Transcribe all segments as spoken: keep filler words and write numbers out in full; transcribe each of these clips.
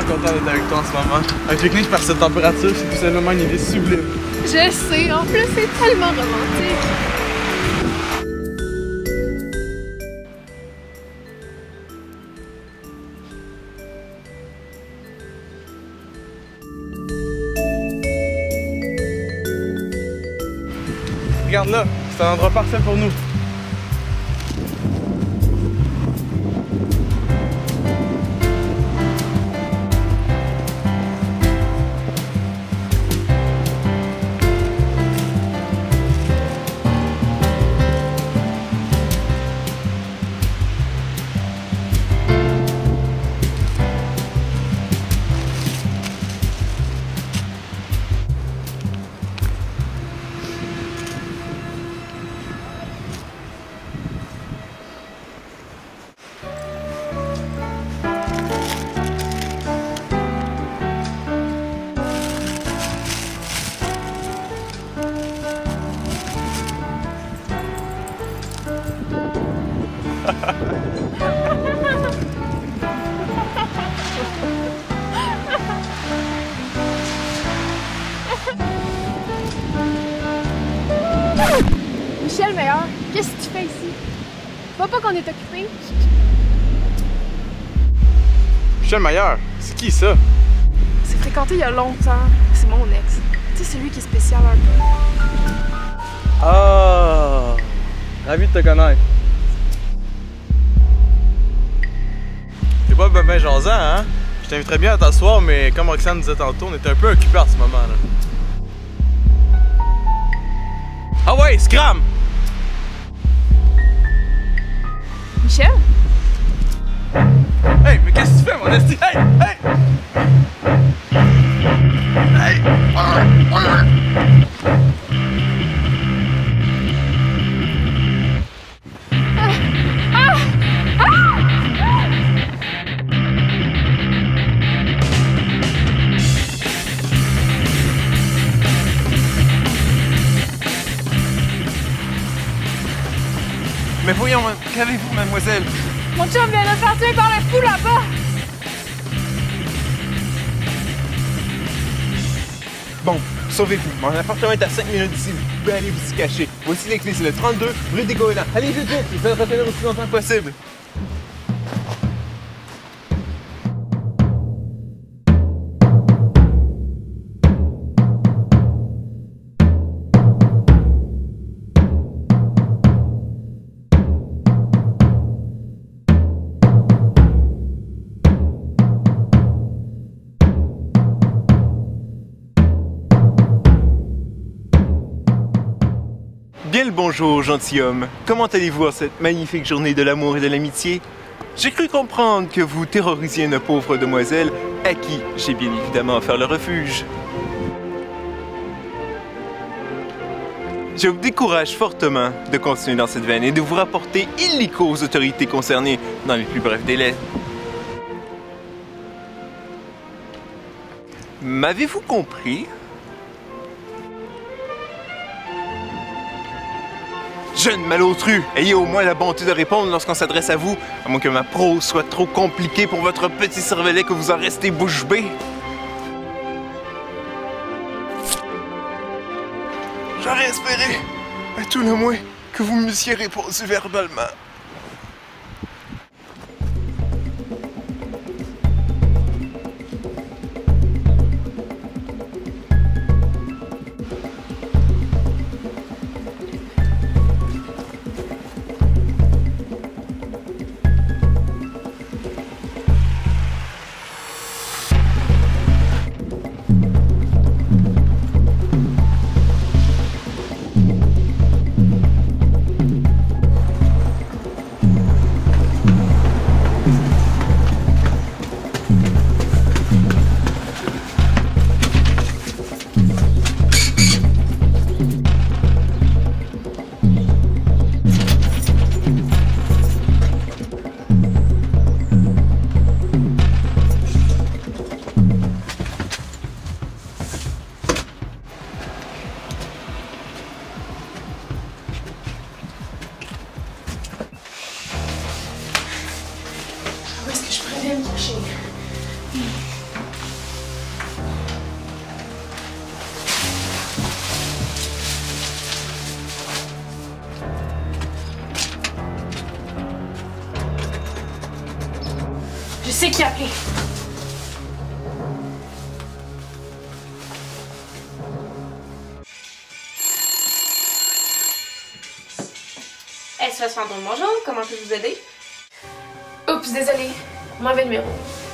vraiment content d'être avec toi en ce moment. Un pique-nique par cette température, c'est tout simplement une idée sublime. Je sais, en plus c'est tellement romantique. Regarde là, c'est un endroit parfait pour nous. Michel Meilleur, qu'est-ce que tu fais ici? Tu vois pas qu'on est occupé? Michel Meilleur, c'est qui ça? C'est fréquenté il y a longtemps. C'est mon ex. Tu sais, celui qui est spécial un peu. Ah! Ravi de te connaître. T'es pas ben ben jasant, hein? Je t'inviterais bien à t'asseoir, mais comme Roxane disait tantôt, on était un peu occupés à ce moment-là. Ah ouais, scram! Michel? Hey, mais qu'est-ce que tu fais, mon esti? Hey! Hey! Hey! Mais voyons, qu'avez-vous, mademoiselle? Mon chum vient de faire tuer par le fou là-bas! Bon, sauvez-vous. Mon appartement est à cinq minutes d'ici. Vous pouvez aller vous y cacher. Voici les clés, c'est le trente-deux, rue des Goélands. Allez vite, vite, je vais le retenir aussi longtemps que possible. Bien le bonjour, gentilhomme. Comment allez-vous en cette magnifique journée de l'amour et de l'amitié? J'ai cru comprendre que vous terrorisiez une pauvre demoiselle à qui j'ai bien évidemment offert le refuge. Je vous décourage fortement de continuer dans cette veine et de vous rapporter illico aux autorités concernées dans les plus brefs délais. M'avez-vous compris? Jeune malotru, ayez au moins la bonté de répondre lorsqu'on s'adresse à vous, à moins que ma prose soit trop compliquée pour votre petit cervelet que vous en restez bouche bée. J'aurais espéré, à tout le moins, que vous m'eussiez répondu verbalement. Où est-ce que je pourrais aller me cacher? Je sais qui appeler. S O S Fantôme, bonjour, comment puis-je vous aider? Oups, désolé. Mauvais numéro.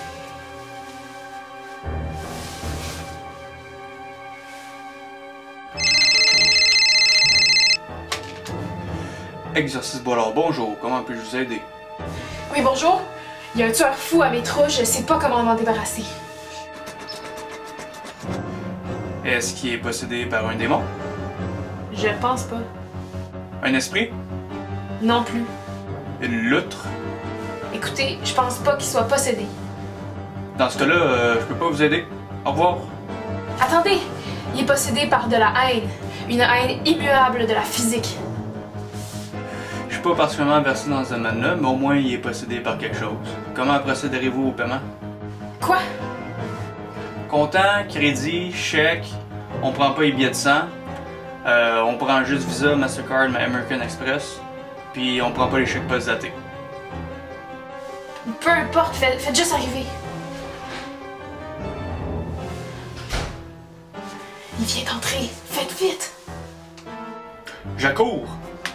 Exercice Boilard, bonjour, comment puis-je vous aider? Oui, bonjour. Il y a un tueur fou à Métro, je sais pas comment m'en débarrasser. Est-ce qu'il est possédé par un démon? Je pense pas. Un esprit? Non plus. Une loutre? Écoutez, je pense pas qu'il soit possédé. Dans ce cas-là, euh, je peux pas vous aider. Au revoir. Attendez! Il est possédé par de la haine. Une haine immuable de la physique. Je suis pas particulièrement versé dans ce domaine-là, mais au moins il est possédé par quelque chose. Comment procéderez-vous au paiement? Quoi? Comptant, crédit, chèque, on prend pas les billets de sang, euh, on prend juste Visa, Mastercard, American Express, puis on prend pas les chèques post datés. Peu importe, faites, faites juste arriver. Il vient d'entrer. Faites vite. J'accours!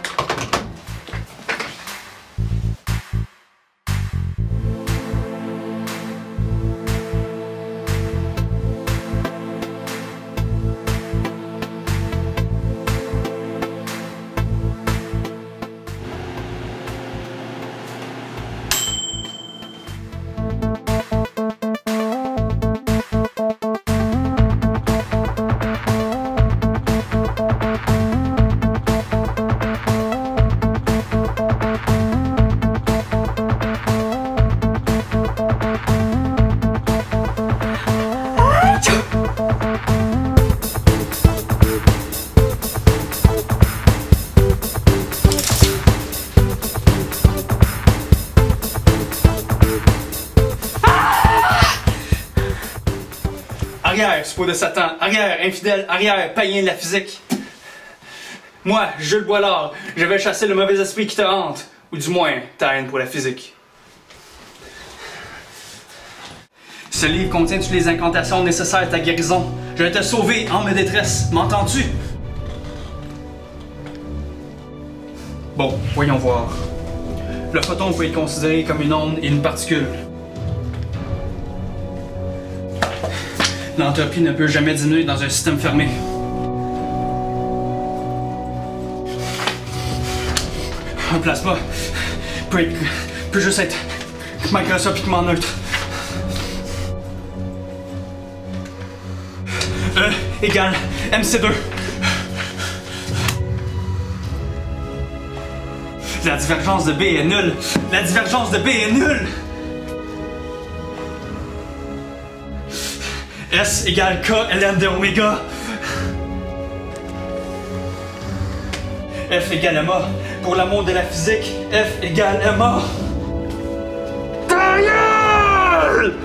Arrière, suppôt de Satan. Arrière, infidèle. Arrière, païen de la physique. Moi, Jules Boilard, je vais chasser le mauvais esprit qui te hante. Ou du moins, ta haine pour la physique. Ce livre contient toutes les incantations nécessaires à ta guérison. Je vais te sauver en ma détresse. M'entends-tu? Bon, voyons voir. Le photon peut être considéré comme une onde et une particule. L'entropie ne peut jamais diminuer dans un système fermé. Un plasma peut, être, peut juste être macroscopiquement neutre. E égale M C deux. La divergence de B est nulle. La divergence de B est nulle. S égale K ln de oméga. F égale M A. Pour l'amour de la physique, F égale M A. Ta gueule!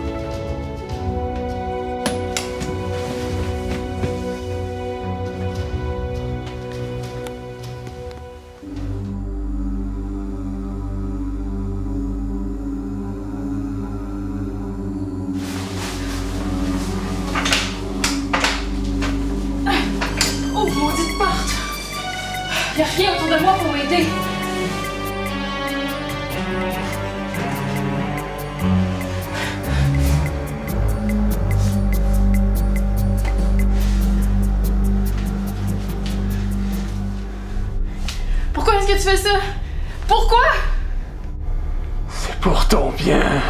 Il n'y a rien autour de moi pour m'aider. Pourquoi est-ce que tu fais ça? Pourquoi? C'est pour ton bien.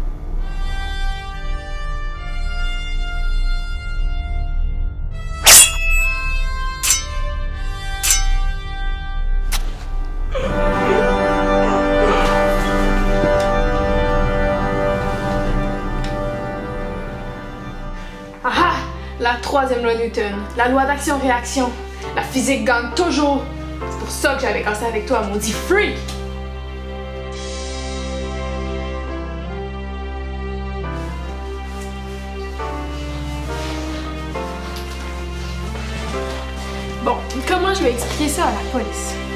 Ah! La troisième loi Newton, la loi d'action-réaction. La physique gagne toujours. C'est pour ça que j'avais cassé avec toi, maudit freak! Bon, comment je vais expliquer ça à la police?